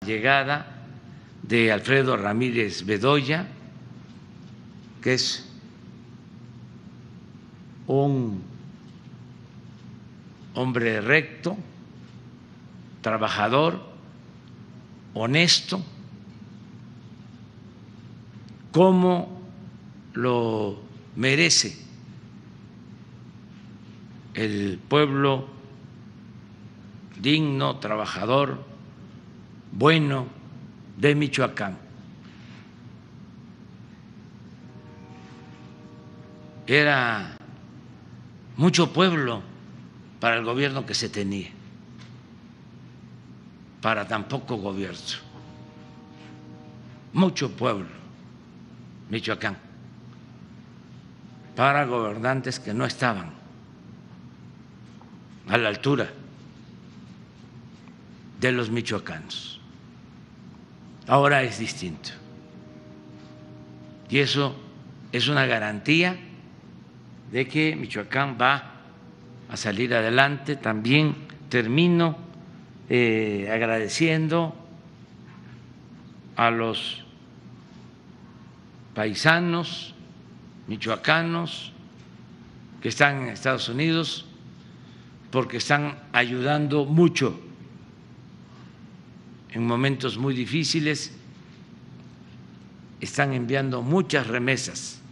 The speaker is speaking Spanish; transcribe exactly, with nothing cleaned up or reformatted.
llegada de Alfredo Ramírez Bedoya, que es un hombre recto, trabajador, honesto, como lo merece el pueblo digno, trabajador, bueno de Michoacán. Era mucho pueblo para el gobierno que se tenía, para tan poco gobierno. Mucho pueblo, Michoacán, para gobernantes que no estaban a la altura de los michoacanos. Ahora es distinto. Y eso es una garantía de que Michoacán va a salir adelante. También termino eh, agradeciendo a los paisanos michoacanos que están en Estados Unidos, porque están ayudando mucho en momentos muy difíciles, están enviando muchas remesas